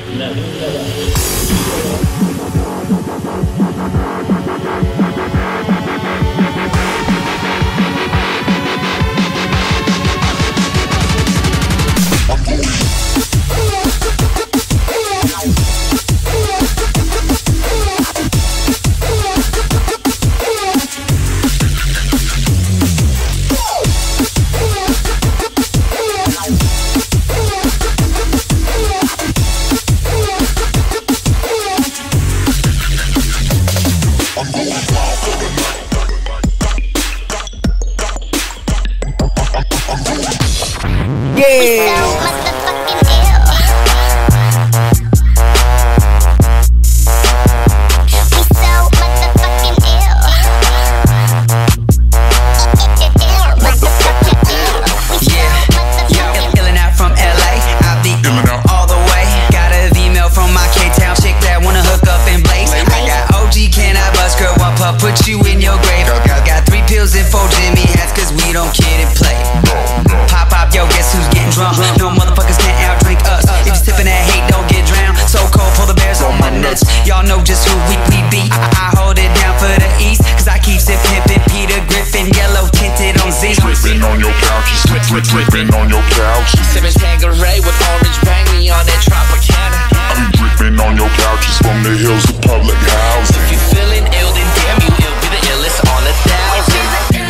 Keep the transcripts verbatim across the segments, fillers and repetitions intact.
Put you in your grave. Got three pills and four Jimmy hats, cause we don't kid and play. Pop up, yo, guess who's getting drunk? No motherfuckers can't outdrink us. If you sippin' that hate, don't get drowned. So cold for the bears on my nuts. Y'all know just who we, we be. I, I hold it down for the east, cause I keep it pimpin'. Peter Griffin, yellow tinted on Z. Drippin' on your couch, slip, slip, drippin' on your couch. Sippin' Tanqueray with orange bang, me on that Tropicana. I'm drippin' on your couches from the hills of public housing. If you feelin' ill, then damn you ill. Be the illest on a thousand.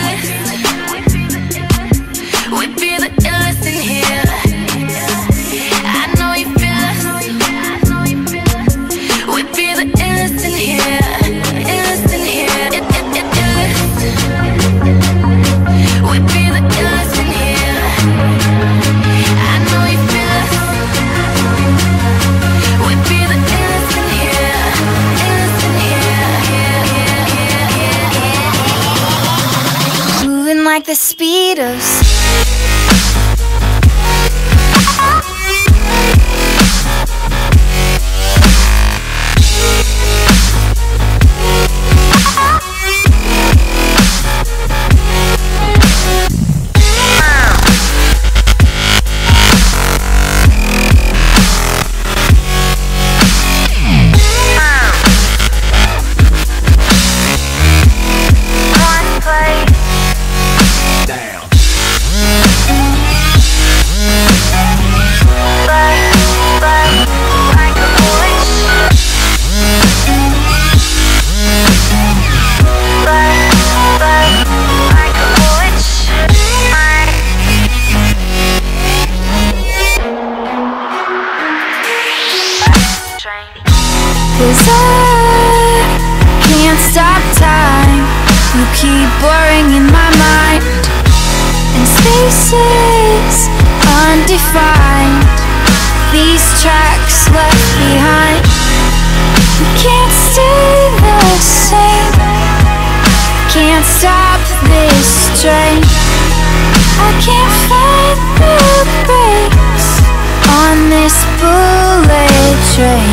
We be the illest in here. I know you feel us. We be the illest in here. Illest in here. It, it, it, illest. We be the illest in here. I know you feel us. We be the illest in here. Illest in here. Moving like the speed of cause I can't stop time. You keep blurring in my mind, and spaces undefined. These tracks left behind. We can't stay the same. Can't stop this train. I can't find the brakes on this bullet train.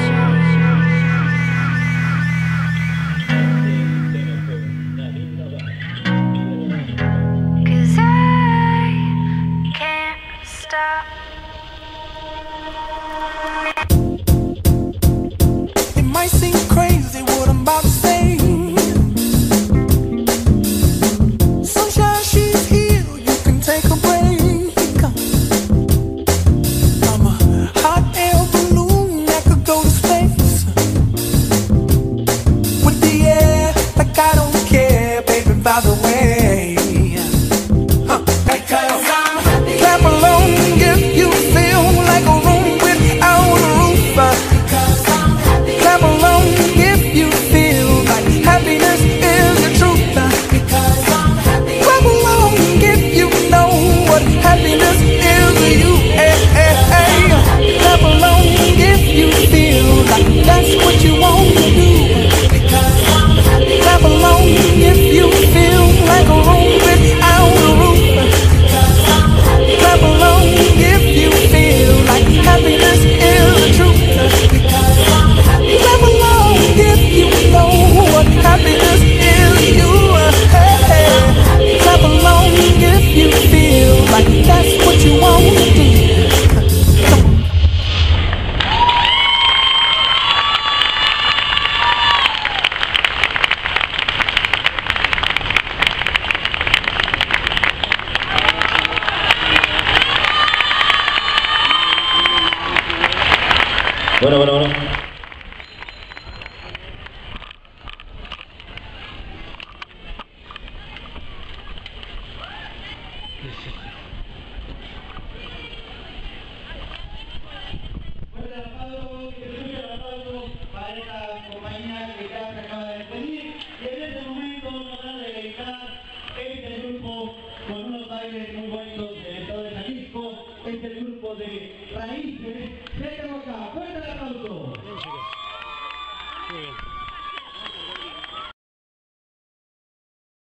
It might seem crazy what I'm about to say. Sunshine, she's here, you can take a break. I'm a hot air balloon that could go to space. With the air, like I don't care, baby, by the way. Huh. Because I'm happy. Clap along if you feel like a room without a roof. Because I'm happy. Clap along if Bueno, bueno, bueno. Fuerte el aplauso, que se escuche el aplauso para esta compañía que ya se acaba de despedir. Y en este momento nos van a deleitar este grupo con unos bailes muy bonitos del estado de Jalisco. Este grupo de Raíces. Vete acá, fuerte el aplauso.